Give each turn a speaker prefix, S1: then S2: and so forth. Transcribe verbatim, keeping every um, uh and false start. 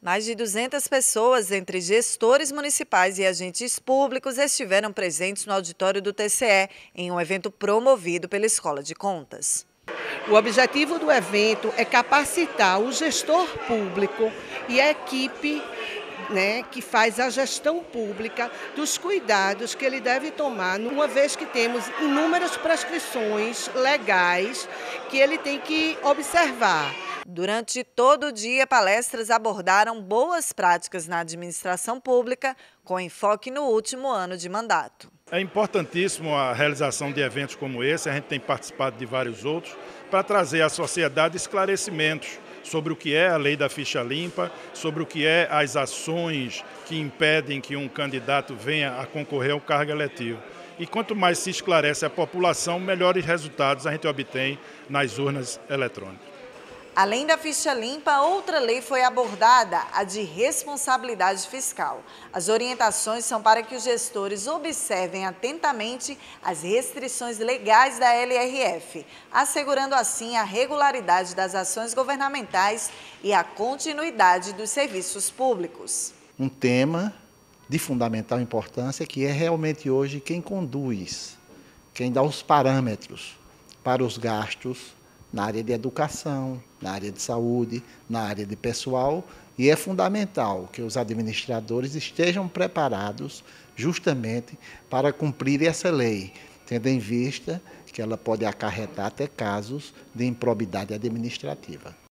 S1: Mais de duzentas pessoas, entre gestores municipais e agentes públicos, estiveram presentes no auditório do T C E, em um evento promovido pela Escola de Contas.
S2: O objetivo do evento é capacitar o gestor público e a equipe, né, que faz a gestão pública dos cuidados que ele deve tomar, uma vez que temos inúmeras prescrições legais que ele tem que observar.
S1: Durante todo o dia, palestras abordaram boas práticas na administração pública, com enfoque no último ano de mandato.
S3: É importantíssimo a realização de eventos como esse, a gente tem participado de vários outros, para trazer à sociedade esclarecimentos sobre o que é a lei da ficha limpa, sobre o que é as ações que impedem que um candidato venha a concorrer ao cargo eletivo. E quanto mais se esclarece a população, melhores resultados a gente obtém nas urnas eletrônicas.
S1: Além da ficha limpa, outra lei foi abordada, a de responsabilidade fiscal. As orientações são para que os gestores observem atentamente as restrições legais da L R F, assegurando assim a regularidade das ações governamentais e a continuidade dos serviços públicos.
S4: Um tema de fundamental importância que é realmente hoje quem conduz, quem dá os parâmetros para os gastos na área de educação, na área de saúde, na área de pessoal, e é fundamental que os administradores estejam preparados justamente para cumprir essa lei, tendo em vista que ela pode acarretar até casos de improbidade administrativa.